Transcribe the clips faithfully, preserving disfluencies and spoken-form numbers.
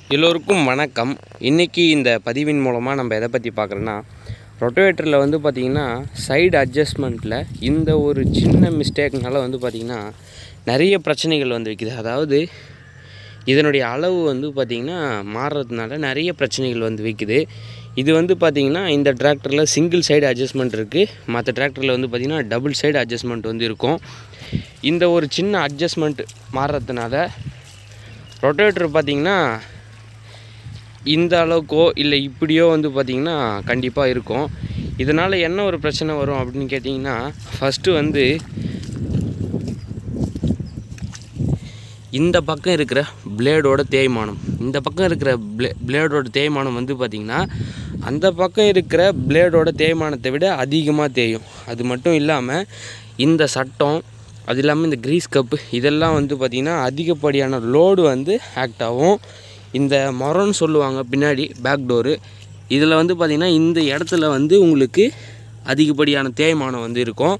எல்லோருக்கும் வணக்கம். இன்றைக்கி இந்த பதிவின் மூலமாக நம்ம எதை பற்றி பார்க்குறோன்னா, ரொட்டவேட்டரில் வந்து பார்த்திங்கன்னா சைடு அட்ஜஸ்ட்மெண்ட்டில் இந்த ஒரு சின்ன மிஸ்டேக்னால வந்து பார்த்திங்கன்னா நிறைய பிரச்சனைகள் வந்து வைக்குது. அதாவது இதனுடைய அளவு வந்து பார்த்திங்கன்னா மாறுறதுனால நிறைய பிரச்சனைகள் வந்து வைக்குது. இது வந்து பார்த்திங்கன்னா இந்த டிராக்டரில் சிங்கிள் சைடு அட்ஜஸ்ட்மெண்ட் இருக்குது, மற்ற டிராக்டரில் வந்து பார்த்திங்கன்னா டபுள் சைடு அட்ஜஸ்ட்மெண்ட் வந்து இருக்கும். இந்த ஒரு சின்ன அட்ஜஸ்ட்மெண்ட் மாறுறதுனால ரொட்டவேட்டர் பார்த்திங்கன்னா இந்த அளவுக்கோ இல்லை இப்படியோ வந்து பார்த்திங்கன்னா கண்டிப்பாக இருக்கும். இதனால் என்ன ஒரு பிரச்சனை வரும் அப்படின்னு கேட்டிங்கன்னா, ஃபஸ்ட்டு வந்து இந்த பக்கம் இருக்கிற பிளேடோட தேய்மானம் இந்த பக்கம் இருக்கிற பிளே பிளேடோட தேய்மானம் வந்து பார்த்திங்கன்னா அந்த பக்கம் இருக்கிற பிளேடோட தேய்மானத்தை விட அதிகமாக தேயும். அது மட்டும் இல்லாமல் இந்த சட்டம், அது இல்லாமல் இந்த க்ரீஸ் கப்பு, இதெல்லாம் வந்து பார்த்திங்கன்னா அதிகப்படியான லோடு வந்து ஆக்ட் ஆகும். இந்த மரம்னு சொல்லுவாங்க பின்னாடி பேக் டோரு, இதில் வந்து பார்த்திங்கன்னா இந்த இடத்துல வந்து உங்களுக்கு அதிகப்படியான தேய்மானம் வந்து இருக்கும்.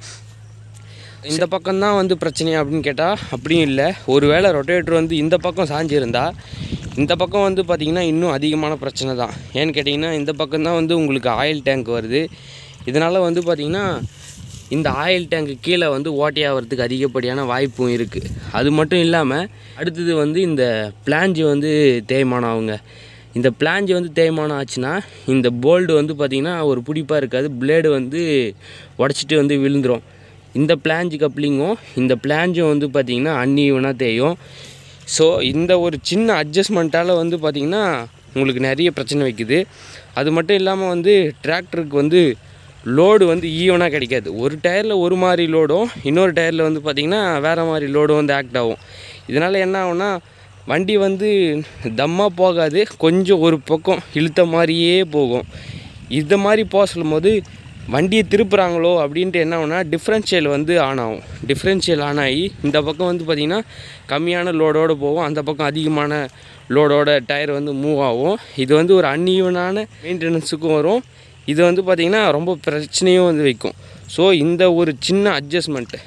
இந்த பக்கம்தான் வந்து பிரச்சனையா அப்படின்னு கேட்டால் அப்படியும் இல்லை. ஒரு வேளை ரொட்டேட்டர் வந்து இந்த பக்கம் சாஞ்சிருந்தால் இந்த பக்கம் வந்து பார்த்திங்கன்னா இன்னும் அதிகமான பிரச்சனை தான். ஏன்னு கேட்டிங்கன்னா இந்த பக்கம்தான் வந்து உங்களுக்கு ஆயில் டேங்க் வருது. இதனால் வந்து பார்த்திங்கன்னா இந்த ஆயில் டேங்க்கு கீழே வந்து ஓட்டையாகிறதுக்கு அதிகப்படியான வாய்ப்பும் இருக்குது. அது மட்டும் இல்லாமல் அடுத்தது வந்து இந்த பிளாஞ்சு வந்து தேய்மானம் ஆகுங்க. இந்த பிளாஞ்சு வந்து தேய்மானம் ஆச்சுன்னா இந்த போல்டு வந்து பார்த்திங்கன்னா ஒரு பிடிப்பாக இருக்காது, பிளேடு வந்து உடச்சிட்டு வந்து விழுந்துடும். இந்த பிளாஞ்சு கப்ளிங்கும் இந்த பிளாஞ்சும் வந்து பார்த்திங்கன்னா அன்ஈவனாக தேயும். ஸோ இந்த ஒரு சின்ன அட்ஜஸ்ட்மெண்ட்டால் வந்து பார்த்திங்கன்னா உங்களுக்கு நிறைய பிரச்சனை வைக்குது. அது மட்டும் இல்லாமல் வந்து டிராக்டருக்கு வந்து லோடு வந்து ஈவனாக கிடைக்காது. ஒரு டயரில் ஒரு மாதிரி லோடும், இன்னொரு டயரில் வந்து பார்த்திங்கன்னா வேறு மாதிரி லோடும் வந்து ஆக்ட் ஆகும். இதனால் என்ன ஆகும்னா வண்டி வந்து தம்மாக போகாது, கொஞ்சம் ஒரு பக்கம் இழுத்த மாதிரியே போகும். இந்த மாதிரி போக சொல்லும் போது வண்டியை திருப்புறாங்களோ அப்படின்ட்டு என்ன ஆகும்னா டிஃப்ரென்ஷியல் வந்து ஆன் ஆகும். டிஃப்ரென்ஷியல் ஆன் ஆகி இந்த பக்கம் வந்து பார்த்திங்கன்னா கம்மியான லோடோடு போகும், அந்த பக்கம் அதிகமான லோடோட டயர் வந்து மூவ் ஆகும். இது வந்து ஒரு அன்ஈவனான மெயின்டெனன்ஸுக்கும் வரும். இது வந்து பார்த்திங்கன்னா ரொம்ப பிரச்சனையும் வந்து வைக்கும். ஸோ இந்த ஒரு சின்ன அட்ஜஸ்ட்மெண்ட்டு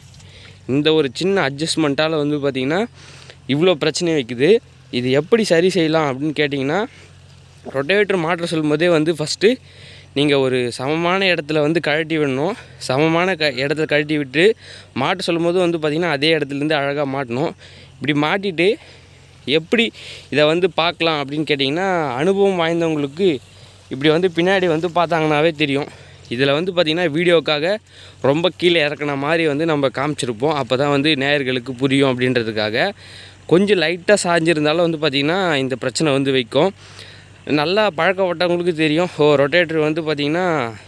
இந்த ஒரு சின்ன அட்ஜஸ்ட்மெண்ட்டால் வந்து பார்த்திங்கன்னா இவ்வளோ பிரச்சனை வைக்குது. இது எப்படி சரி செய்யலாம் அப்படின்னு கேட்டிங்கன்னா, ரொட்டவேட்டர் மாற்ற சொல்லும் போதே வந்து ஃபஸ்ட்டு நீங்கள் ஒரு சமமான இடத்துல வந்து கழட்டி விடணும். சமமான க இடத்துல கழட்டி விட்டு மாட்ட சொல்லும் போது வந்து பார்த்திங்கன்னா அதே இடத்துலேருந்து அழகாக மாட்டணும். இப்படி மாட்டிட்டு எப்படி இதை வந்து பார்க்கலாம் அப்படின்னு கேட்டிங்கன்னா, அனுபவம் வாய்ந்தவங்களுக்கு இப்படி வந்து பின்னாடி வந்து பார்த்தாங்கன்னாவே தெரியும். இதில் வந்து பார்த்திங்கன்னா வீடியோக்காக ரொம்ப கீழே இறக்குன மாதிரி வந்து நம்ம காமிச்சிருப்போம். அப்போ தான் வந்து நேயர்களுக்கு புரியும் அப்படின்றதுக்காக. கொஞ்சம் லைட்டாக சாஞ்சிருந்தாலும் வந்து பார்த்திங்கன்னா இந்த பிரச்சனை வந்து வைக்கும். நல்லா பழக்கப்பட்டவங்களுக்கு தெரியும், ஓ ரொட்டேட்டர் வந்து பார்த்திங்கன்னா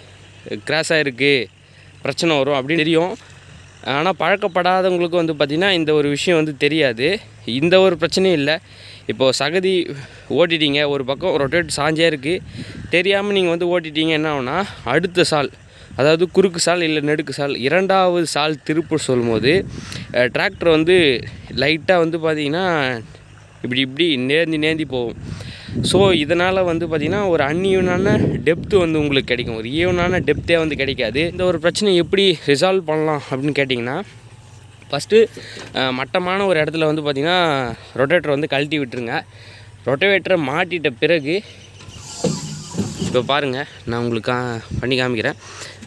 கிராஷ் ஆகிருக்கு, பிரச்சனை வரும் அப்படின்னு தெரியும். ஆனால் பழக்கப்படாதவங்களுக்கு வந்து பார்த்திங்கன்னா இந்த ஒரு விஷயம் வந்து தெரியாது. இந்த ஒரு பிரச்சனையும் இல்லை. இப்போது சகதி ஓட்டிட்டீங்க, ஒரு பக்கம் ரொட்டேட் சாஞ்சே இருக்குது, தெரியாமல் நீங்கள் வந்து ஓட்டிட்டீங்க, என்ன ஆகுனா அடுத்த சால், அதாவது குறுக்கு சால் இல்லை நெடுக்கு சால், இரண்டாவது சால் திருப்பு சொல்லும் போது டிராக்டர் வந்து லைட்டாக வந்து பார்த்திங்கன்னா இப்படி இப்படி நேர்ந்து நேர்ந்து போகும். ஸோ இதனால் வந்து பார்த்திங்கன்னா ஒரு அன்ஈவனான டெப்த்து வந்து உங்களுக்கு கிடைக்கும், ஒரு ஈவனான டெப்த்தே வந்து கிடைக்காது. இந்த ஒரு பிரச்சனை எப்படி ரிசால்வ் பண்ணலாம் அப்படின்னு கேட்டிங்கன்னா, ஃபஸ்ட்டு மட்டமான ஒரு இடத்துல வந்து பார்த்திங்கன்னா ரொட்டேட்டரை வந்து கழட்டி விட்டுருங்க. ரொட்டவேட்டரை மாட்டிட்ட பிறகு இப்போ பாருங்கள், நான் உங்களுக்கு கா பண்ணி காமிக்கிறேன்.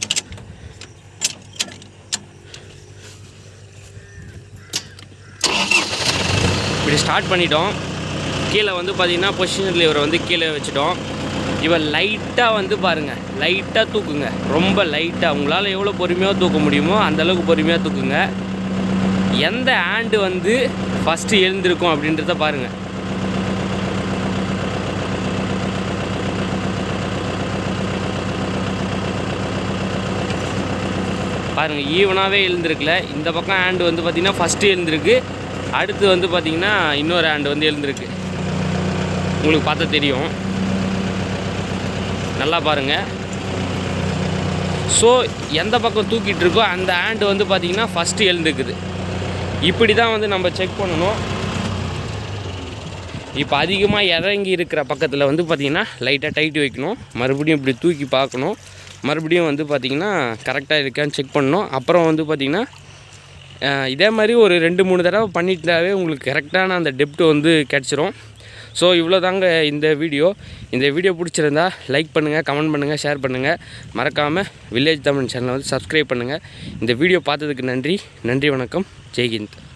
இப்படி ஸ்டார்ட் பண்ணிட்டோம். கீழே வந்து பார்த்திங்கன்னா பொசிஷன் லிவரை வந்து கீழே வச்சுட்டோம். இவன் லைட்டாக வந்து பாருங்கள், லைட்டாக தூக்குங்க, ரொம்ப லைட்டாக, உங்களால் எவ்வளோ பொறுமையாக தூக்க முடியுமோ அந்தளவுக்கு பொறுமையாக தூக்குங்க. எந்த ஹேண்டு வந்து ஃபஸ்ட்டு எழுந்திருக்கும் அப்படின்றத பாருங்கள். பாருங்கள், ஈவனாகவே எழுந்திருக்கல. இந்த பக்கம் ஹேண்டு வந்து பார்த்திங்கன்னா ஃபஸ்ட்டு எழுந்திருக்கு, அடுத்து வந்து பார்த்திங்கன்னா இன்னொரு ஹேண்டு வந்து எழுந்திருக்கு. உங்களுக்கு பார்த்தா தெரியும், நல்லா பாருங்கள். ஸோ எந்த பக்கம் தூக்கிட்டு இருக்கோ அந்த ஹேண்டு வந்து பார்த்திங்கன்னா ஃபஸ்ட்டு எழுந்துக்குது. இப்படி தான் வந்து நம்ம செக் பண்ணணும். இப்போ அதிகமாக இறங்கி இருக்கிற பக்கத்தில் வந்து பார்த்திங்கன்னா லைட்டாக டைட்டு வைக்கணும், மறுபடியும் இப்படி தூக்கி பார்க்கணும், மறுபடியும் வந்து பார்த்திங்கன்னா கரெக்டாக இருக்கான்னு செக் பண்ணணும். அப்புறம் வந்து பார்த்திங்கன்னா இதே மாதிரி ஒரு ரெண்டு மூணு தடவை பண்ணிட்டாவே உங்களுக்கு கரெக்டான அந்த டெப்த் வந்து கிடச்சிரும். ஸோ இவ்வளோ தாங்க இந்த வீடியோ. இந்த வீடியோ பிடிச்சிருந்தா லைக் பண்ணுங்கள், கமெண்ட் பண்ணுங்கள், ஷேர் பண்ணுங்கள். மறக்காமல் வில்லேஜ் தமிழ் சேனலை வந்து சப்ஸ்கிரைப் பண்ணுங்கள். இந்த வீடியோ பார்த்ததுக்கு நன்றி. நன்றி, வணக்கம். ஜெய்ஹிந்த்.